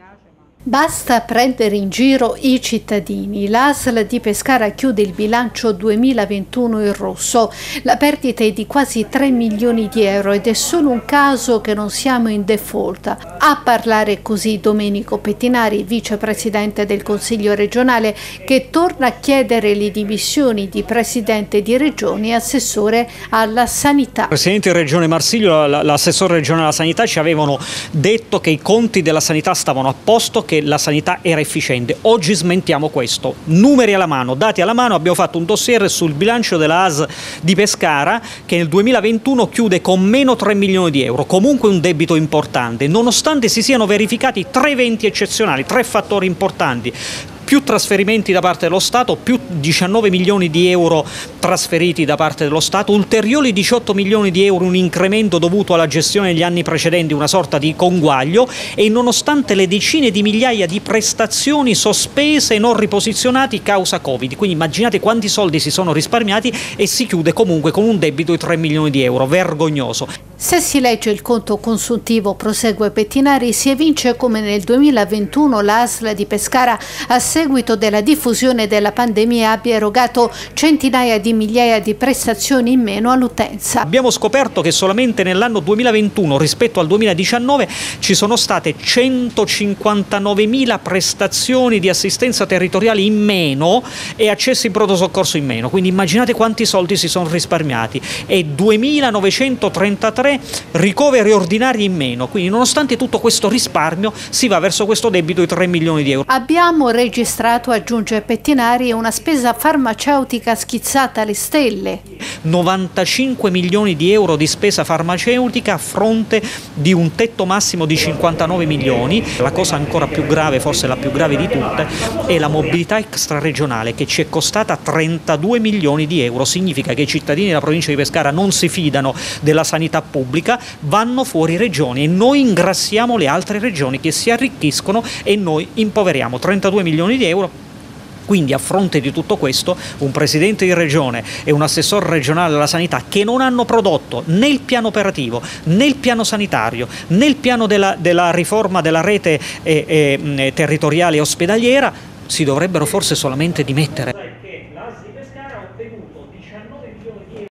Basta prendere in giro i cittadini. L'ASL di Pescara chiude il bilancio 2021 in rosso. La perdita è di quasi 3 milioni di euro ed è solo un caso che non siamo in default. A parlare così Domenico Pettinari, vicepresidente del Consiglio regionale, che torna a chiedere le dimissioni di presidente di regione e assessore alla sanità. Il presidente di regione Marsiglio e l'assessore regionale alla sanità ci avevano detto che i conti della sanità stavano a posto, che la sanità era efficiente. Oggi smentiamo questo. Numeri alla mano, dati alla mano, abbiamo fatto un dossier sul bilancio della ASL di Pescara che nel 2021 chiude con meno 3 milioni di euro, comunque un debito importante, nonostante si siano verificati 3 eventi eccezionali, 3 fattori importanti. Più trasferimenti da parte dello Stato, più 19 milioni di euro trasferiti da parte dello Stato, ulteriori 18 milioni di euro, un incremento dovuto alla gestione degli anni precedenti, una sorta di conguaglio, e nonostante le decine di migliaia di prestazioni sospese e non riposizionate causa Covid. Quindi immaginate quanti soldi si sono risparmiati e si chiude comunque con un debito di 3 milioni di euro, vergognoso. Se si legge il conto consuntivo, prosegue Pettinari, si evince come nel 2021 l'ASL di Pescara, a seguito della diffusione della pandemia, abbia erogato centinaia di migliaia di prestazioni in meno all'utenza. Abbiamo scoperto che solamente nell'anno 2021 rispetto al 2019 ci sono state 159.000 prestazioni di assistenza territoriale in meno e accessi in pronto soccorso in meno, quindi immaginate quanti soldi si sono risparmiati, e 2.933 ricoveri ordinari in meno, quindi nonostante tutto questo risparmio si va verso questo debito di 3 milioni di euro. Abbiamo registrato, aggiunge Pettinari, una spesa farmaceutica schizzata alle stelle. 95 milioni di euro di spesa farmaceutica a fronte di un tetto massimo di 59 milioni. La cosa ancora più grave, forse la più grave di tutte, è la mobilità extraregionale che ci è costata 32 milioni di euro. Significa che i cittadini della provincia di Pescara non si fidano della sanità pubblica, vanno fuori regioni e noi ingrassiamo le altre regioni che si arricchiscono e noi impoveriamo. 32 milioni di euro. Quindi a fronte di tutto questo un presidente di regione e un assessore regionale alla sanità che non hanno prodotto né il piano operativo, né il piano sanitario, né il piano della riforma della rete territoriale e ospedaliera, si dovrebbero forse solamente dimettere.